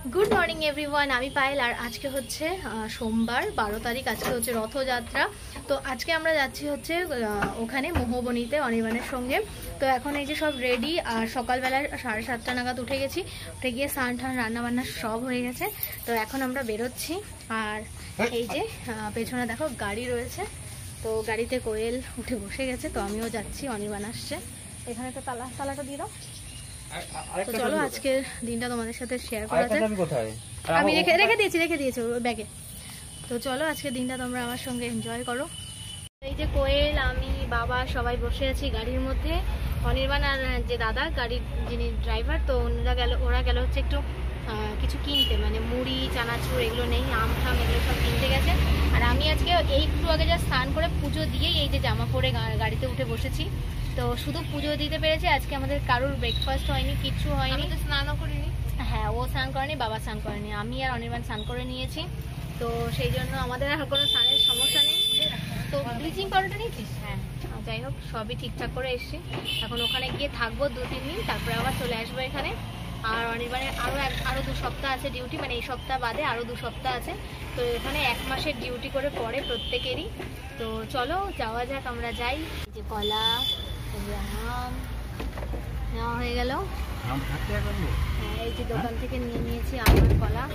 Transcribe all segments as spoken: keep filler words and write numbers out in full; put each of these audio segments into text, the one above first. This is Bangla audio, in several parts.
गुड मर्निंग एवरीवन आमी पायल और आज के होच्छे सोमवार बारो तारीख आज के होच्छे रथयात्रा। तो आज के आमरा जाচ্ছি होच्छे ओखाने मोहबनीते अनिर्बाणের संगे। तो एखन এই যে सब रेडी और सकाल बेला साढ़े सातटा नागाद उठे गेছি, उठे गিয়ে স্নান টান রান্না বান্না सब হয়ে গেছে। তো এখন আমরা বেরোচ্ছি আর এই যে পেছনে দেখো গাড়ি রয়েছে, তো গাড়িতে কোয়েল উঠে বসে গেছে। তো আমিও যাচ্ছি, অনির্বাণ আসছে। এখানে তো তালা তালাটা দিয়ে দাও। তো চলো আজকের দিনটা তোমাদের সাথে শেয়ার করা যাক। আমি রেখে রেখে দিয়েছি রেখে দিয়েছি ওই ব্যাগে। তো চলো আজকের দিনটা তোমরা আমার সঙ্গে এনজয় করো। এই যে কোয়েল, আমি, বাবা সবাই বসে আছি গাড়ির মধ্যে। অনির্বাণ আর যে দাদা গাড়ির যিনি ড্রাইভার, তো ওনারা গেল ওরা গেল হচ্ছে একটু কিছু কিনতে, মানে মুড়ি চানাচুর এগুলো নেই, আম ঠাম এগুলো সব কিনতে গেছে। আর আমি আজকে এই একটু আগে যা স্নান করে পুজো দিয়েই এই যে জামা পরে গাড়িতে উঠে বসেছি। তো শুধু পুজো দিতে পেরেছি, আজকে আমাদের কারোর ব্রেকফাস্ট হয়নি, কিচ্ছু হয়নি, স্নানও করিনি। হ্যাঁ, ও স্নান করেনি, বাবা স্নান করেনি, আমি আর অনির্বাণ স্নান করে নিয়েছি। তো সেই জন্য আমাদের আর কোনো স্নানের সমস্যা নেই। তো ব্লিচিং পাউডারটা নিয়েছিস? হ্যাঁ, যাই হোক সবই ঠিকঠাক করে এসছি। এখন ওখানে গিয়ে থাকবো দু তিন দিন, তারপরে আবার চলে আসবো এখানে। আর অনির্বাণের আরও এক আরও দু সপ্তাহ আছে ডিউটি, মানে এই সপ্তাহ বাদে আরও দু সপ্তাহ আছে। তো এখানে এক মাসের ডিউটি করে পড়ে প্রত্যেকেরই। তো চলো যাওয়া যাক, আমরা যাই। যে কলা আম নেওয়া হয়ে গেল। হ্যাঁ, এই যে দোকান থেকে নিয়ে নিয়েছি আম আর কলা।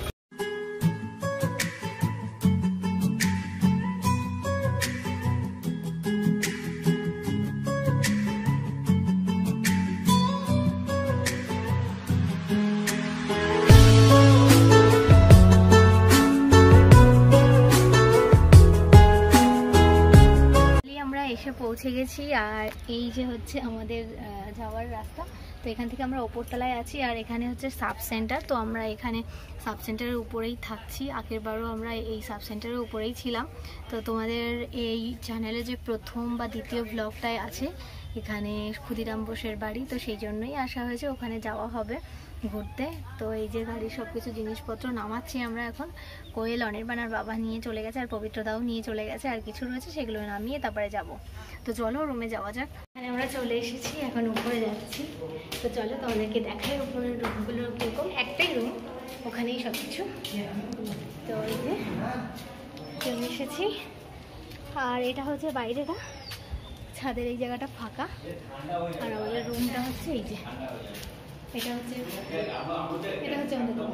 এসে পৌঁছে গেছি আর এই যে হচ্ছে আমাদের যাওয়ার রাস্তা। তো এখান থেকে আমরা ওপরতলায় আছি আর এখানে হচ্ছে সাব সেন্টার। তো আমরা এখানে সাব সেন্টারের উপরেই থাকছি, আগের বারও আমরা এই সাব সেন্টারের উপরেই ছিলাম। তো তোমাদের এই চ্যানেলে যে প্রথম বা দ্বিতীয় ব্লগটাই আছে, এখানে ক্ষুদিরাম বোসের বাড়ি, তো সেই জন্যই আসা হয়েছে, ওখানে যাওয়া হবে ঘুরতে। তো এই যে গাড়ির সব কিছু জিনিসপত্র নামাচ্ছি আমরা এখন। কোয়েল, অনির্বাণ আর বাবা নিয়ে চলে গেছে, আর পবিত্রদাও নিয়ে চলে গেছে, আর কিছু রয়েছে সেগুলো নামিয়ে তারপরে যাব। তো চলো রুমে যাওয়া যাক। এখানে আমরা চলে এসেছি, এখন উপরে যাচ্ছি। তো চলো তোমাদেরকে দেখাই উপরের রুমগুলো কীরকম। একটাই রুম, ওখানেই সব কিছু। তো এই যে চলে এসেছি আর এটা হচ্ছে বাইরেটা, ছাদের এই জায়গাটা ফাঁকা। আর আমাদের রুমটা হচ্ছে এই যে, এটা হচ্ছে এটা হচ্ছে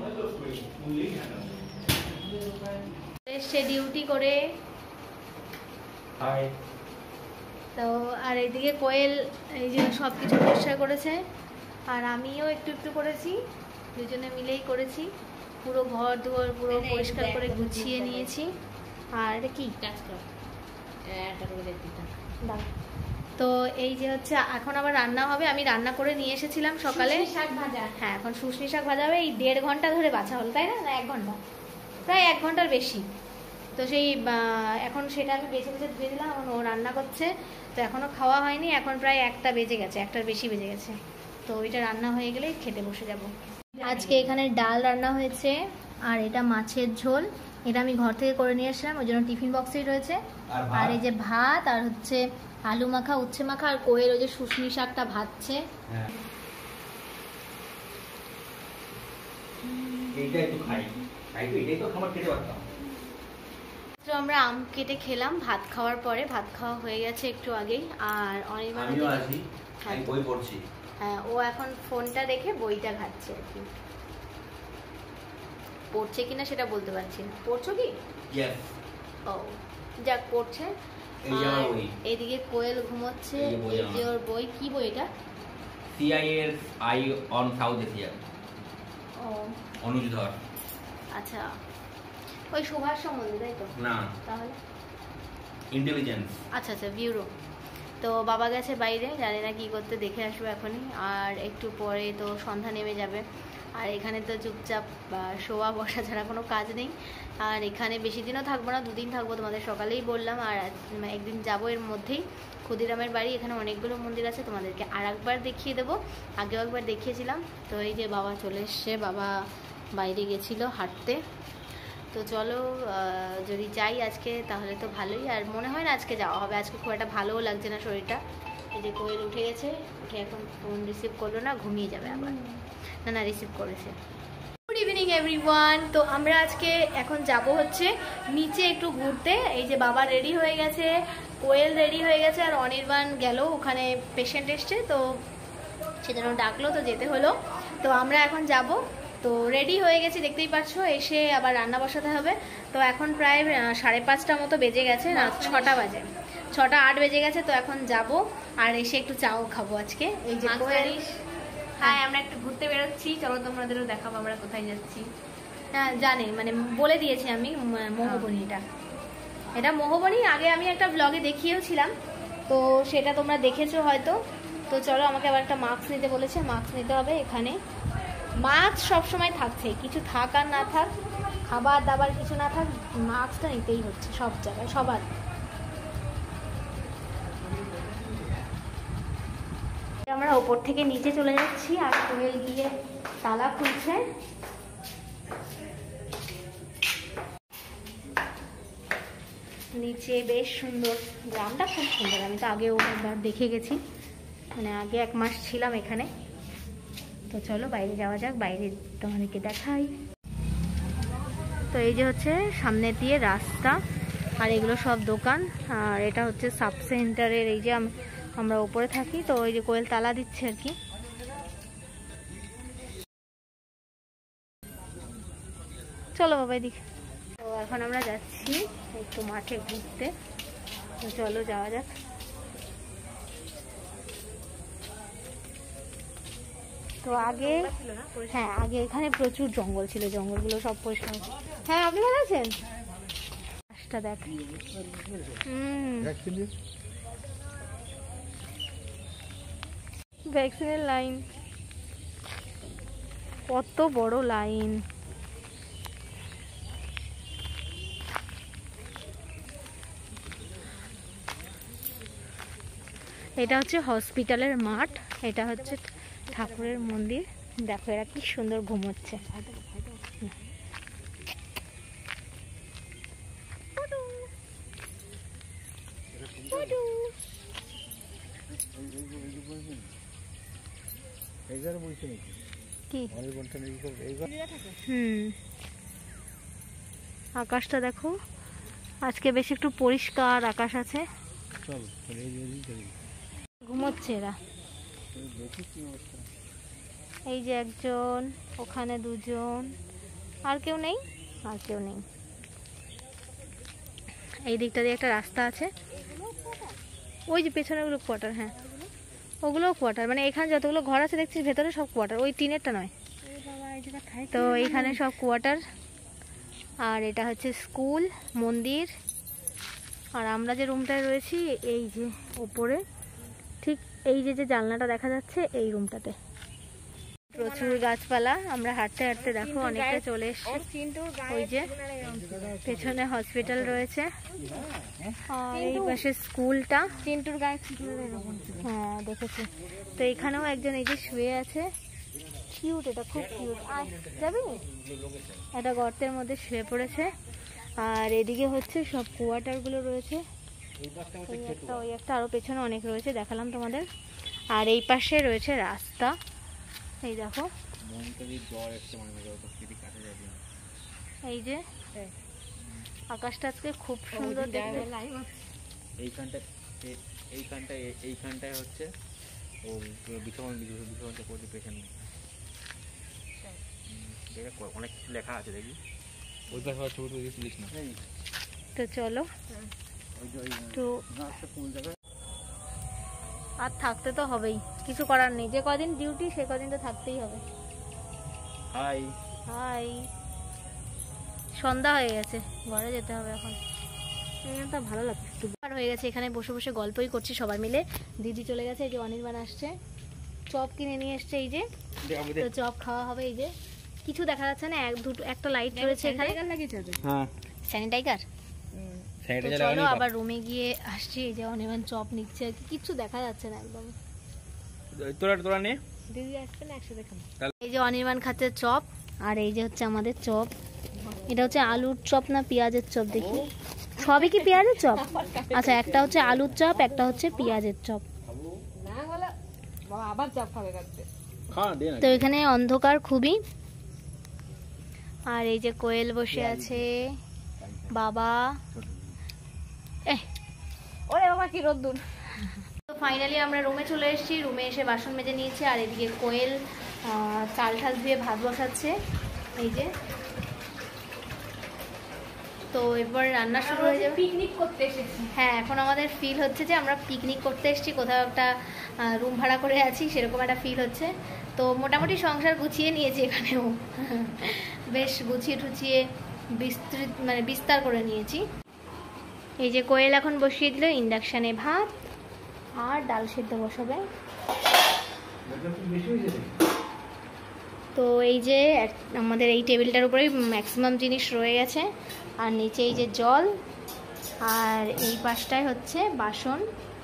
সে ডিউটি করে। তো আর এইদিকে কোয়েল এই যে সব কিছু পরিষ্কার করেছে, আর আমিও একটু একটু করেছি, দুজনে মিলেই করেছি। পুরো ঘর দুয়ার পুরো পরিষ্কার করে গুছিয়ে নিয়েছি। আর এটা কি কাজ কর, তো এই যে হচ্ছে এখন আবার রান্না হবে। আমি রান্না করে নিয়ে এসেছিলাম সকালে শাক ভাজা। হ্যাঁ, এখন শুশনি শাক ভাজা হবে। এই দেড় ঘন্টা ধরে বাছা হলো, তাই না? না এক ঘন্টা, প্রায় এক ঘন্টার বেশি। তো সেই এখন সেটা আমি বেছে বেছে ধুয়ে দিলাম, এখন ও রান্না করছে। তো এখনও খাওয়া হয়নি, এখন প্রায় একটা বেজে গেছে, একটার বেশি বেজে গেছে। তো ওইটা রান্না হয়ে গেলেই খেতে বসে যাব। আজকে এখানে ডাল রান্না হয়েছে আর এটা মাছের ঝোল, এটা আমি ঘর থেকে করে নিয়ে আসলাম, ওই জন্য টিফিন বক্সেই রয়েছে। আর এই যে ভাত আর হচ্ছে আলু মাখা, উচ্ছে মাখা, আর কোয়েল ওই যে শুশনি শাকটা ভাজছে। তো আমরা আম কেটে খেলাম ভাত খাওয়ার পরে, ভাত খাওয়া হয়ে গেছে একটু আগেই। আর অনির্বাণ হ্যাঁ, ও এখন ফোনটা দেখে বইটা ঘাটছে আর কি। পড়ছে কিনা সেটা বলতে পারছি না। পড়ছো কি? ও যাক, পড়ছে। এদিকে কোয়েল ঘুমোচ্ছে। এই যে ওর বই। কি বই এটা? সিআইএর আই অন সাউথ এশিয়া। ও অনুজ ধর। আচ্ছা, ওই সুভাষ সম্বন্ধে, তাই তো? না, তাহলে ইন্টেলিজেন্স। আচ্ছা আচ্ছা, ব্যুরো। তো বাবা গেছে বাইরে, জানি না কি করতে, দেখে আসবো এখনই। আর একটু পরে তো সন্ধ্যা নেমে যাবে। আর এখানে তো চুপচাপ শোয়া বসা ছাড়া কোনো কাজ নেই। আর এখানে বেশি দিনও থাকবো না, দুদিন থাকবো, তোমাদের সকালেই বললাম। আর একদিন যাবো এর মধ্যেই ক্ষুদিরামের বাড়ি। এখানে অনেকগুলো মন্দির আছে, তোমাদেরকে আর একবার দেখিয়ে দেবো, আগেও একবার দেখিয়েছিলাম। তো এই যে বাবা চলে এসছে, বাবা বাইরে গেছিলো হাঁটতে। তো চলো যদি যাই আজকে তাহলে তো ভালোই। আর মনে হয় না আজকে যাওয়া হবে, আজকে খুব একটা ভালোও লাগছে না শরীরটা। এই যে কোয়েল উঠে গেছে, উঠে এখন ফোন রিসিভ করলো না, ঘুমিয়ে যাবে আবার। না না রিসিভ করেছে। Good evening everyone. তো আমরা আজকে এখন যাব হচ্ছে নিচে একটু ঘুরতে। এই যে বাবা রেডি হয়ে গেছে, কোয়েল রেডি হয়ে গেছে, আর অনির্বাণ গেল, ওখানে পেশেন্ট এসছে তো সেজন্য ডাকলো, তো যেতে হলো। তো আমরা এখন যাব, তো রেডি হয়ে গেছি দেখতেই পাচ্ছ। এসে আবার রান্না বসাতে হবে। তো এখন প্রায় সাড়ে পাঁচটা মতো বেজে গেছে, না ছটা বাজে, ছটা আট বেজে গেছে। তো এখন যাব আর এসে একটু চাও খাবো আজকে। এই যে কোয়েল, হ্যাঁ আমরা একটু ঘুরতে বেরোচ্ছি, চলো তোমাদেরও দেখাবো আমরা কোথায় যাচ্ছি। হ্যাঁ জানি, মানে বলে দিয়েছি আমি মোহবনী। এটা এটা মোহবনী, আগে আমি একটা ব্লগে দেখিয়েওছিলাম, তো সেটা তোমরা দেখেছো হয়তো। তো চলো, আমাকে আবার একটা মাস্ক নিতে বলেছে, মাস্ক নিতে হবে। এখানে মাস্ক সবসময় থাকছে, কিছু থাক আর না থাক, খাবার দাবার কিছু না থাক, মাস্কটা নিতেই হচ্ছে সব জায়গায়, সবার। আমরা ওপর থেকে নিচে চলে যাচ্ছি, আর কোয়েল গিয়ে তালা খুলছে। নিচে বেশ সুন্দর, গ্রামটা খুব সুন্দর। আমি তো আগেও একবার দেখে গেছি, মানে আগে এক মাস ছিলাম এখানে। তো চলো বাইরে যাওয়া যাক, বাইরে তোমাদেরকে দেখাই। তো এই যে হচ্ছে সামনে দিয়ে রাস্তা, আর এগুলো সব দোকান। আর এটা হচ্ছে সাব সেন্টারের, এই যে আমরা উপরে থাকি, তো ওই যে কোয়েল তালা দিচ্ছে আর কি। চলো বাবা এদিকে। তো এখন আমরা যাচ্ছি একটু মাঠে ঘুরতে, তো চলো যাওয়া যাক। তো আগে, হ্যাঁ আগে এখানে প্রচুর জঙ্গল ছিল, জঙ্গলগুলো সব পরিষ্কার। হ্যাঁ আপনি ভালো আছেন? গাছটা দেখ, হুম ভ্যাকসিনের লাইন, কত বড় লাইন। এটা হচ্ছে হসপিটালের মাঠ, এটা হচ্ছে ঠাকুরের মন্দির। দেখো এরা কি সুন্দর ঘুমোচ্ছে। কি হুম, আকাশটা দেখো, আজকে বেশ একটু পরিষ্কার আকাশ আছে। ঘুমোচ্ছে এরা। এই যে একজন, ওখানে দুজন, আর কেউ নেই, আর কেউ নেই। এই দিকটা দিয়ে একটা রাস্তা আছে, ওই যে পেছনে ওগুলো কোয়ার্টার। হ্যাঁ ওগুলোও কোয়ার্টার, মানে এখানে যতগুলো ঘর আছে দেখছিস ভেতরে সব কোয়ার্টার, ওই টিনেরটা নয়। তো এইখানে সব কোয়ার্টার। আর এটা হচ্ছে স্কুল, মন্দির। আর আমরা যে রুমটায় রয়েছি, এই যে ওপরে ঠিক এই যে যে জানলাটা দেখা যাচ্ছে, এই রুমটাতে প্রচুর গাছপালা। আমরা হাঁটতে হাঁটতে দেখো অনেকটা চলে এসেছি। ওই যে পেছনে হসপিটাল রয়েছে, আর এই পাশে স্কুলটা। চিন্টুর গায়ে, হ্যাঁ দেখেছি। তো এখানেও একজন এই যে শুয়ে আছে, কিউট, এটা খুব কিউট। আয় যাবি, এটা গর্তের মধ্যে শুয়ে পড়েছে। আর এদিকে হচ্ছে সব কোয়ার্টার গুলো রয়েছে, ওই একটা ওই একটা আরো পেছনে অনেক রয়েছে, দেখালাম তোমাদের। আর এই পাশে রয়েছে রাস্তা, এই দেখো। এই যে আকাশটা আজকে খুব সুন্দর দেখতে। এইখানটা এইখানটায় এইখানটায় হচ্ছে ও বিছানা বিছানা করতে পেছনে অনেক কিছু লেখা আছে, দেখি ওই পাশে ছোট লিখিস না। তো চলো, তো আর থাকতে তো হবেই, কিছু করার নেই। যে কদিন ডিউটি সে কদিন তো থাকতেই হবে। হাই হাই, সন্ধ্যা হয়ে গেছে, ঘরে যেতে হবে এখন। এখানটা ভালো লাগছে, একটু আর হয়ে গেছে। এখানে বসে বসে গল্পই করছি সবাই মিলে। দিদি চলে গেছে, এই যে অনির্বাণ আসছে, চপ কিনে নিয়ে এসছে, এই যে। তো চপ খাওয়া হবে। এই যে কিছু দেখা যাচ্ছে না, এক দুটো একটা লাইট রয়েছে এখানে। হ্যাঁ স্যানিটাইজার। চলো আবার রুমে গিয়ে আসছি। এই যে অনির্বাণ চপ নিচ্ছে, কিচ্ছু দেখা যাচ্ছে না একদম। তোরা তোরা নে, দিদি আসবে না, একসাথে খাবো। এই যে অনির্বাণ খাচ্ছে চপ, আর এই যে হচ্ছে আমাদের চপ। এটা হচ্ছে আলুর চপ না পেঁয়াজের চপ, দেখি সবই কি পেঁয়াজের চপ? আচ্ছা, একটা হচ্ছে আলুর চপ, একটা হচ্ছে পেঁয়াজের চপ। তো এখানে অন্ধকার খুবই, আর এই যে কোয়েল বসে আছে, বাবা এ ওরে বাবা কি রোদ্দুর। তো ফাইনালি আমরা রুমে চলে এসেছি, রুমে এসে বাসন মেজে নিয়েছি। আর এদিকে কোয়েল চাল ঠাল দিয়ে ভাত বসাচ্ছে এই যে। তো এবার রান্না শুরু হয়ে যাবে। পিকনিক করতে এসেছি। হ্যাঁ, এখন আমাদের ফিল হচ্ছে যে আমরা পিকনিক করতে এসেছি, কোথাও একটা রুম ভাড়া করে আছি সেরকম একটা ফিল হচ্ছে। তো মোটামুটি সংসার গুছিয়ে নিয়েছি এখানেও, বেশ গুছিয়ে টুছিয়ে বিস্তৃত মানে বিস্তার করে নিয়েছি। এই যে কোয়েল এখন বসিয়ে দিল ইন্ডাকশানে ভাত, আর ডাল সিদ্ধ বসাবে। তো এই যে আমাদের এই টেবিলটার উপরেই ম্যাক্সিমাম জিনিস রয়ে গেছে, আর নিচে এই যে জল, আর এই পাশটায় হচ্ছে বাসন।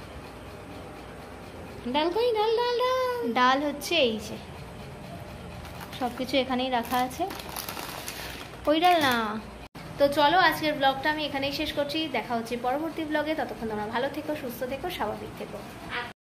ডাল কই ডাল ডাল ডাল ডাল হচ্ছে এই যে, সব কিছু এখানেই রাখা আছে। ওই ডাল না। তো চলো আজকের ব্লগটা আমি এখানেই শেষ করছি, দেখা হচ্ছে পরবর্তী ব্লগে। ততক্ষণ তোমরা ভালো থেকো, সুস্থ থেকো, স্বাভাবিক থেকো।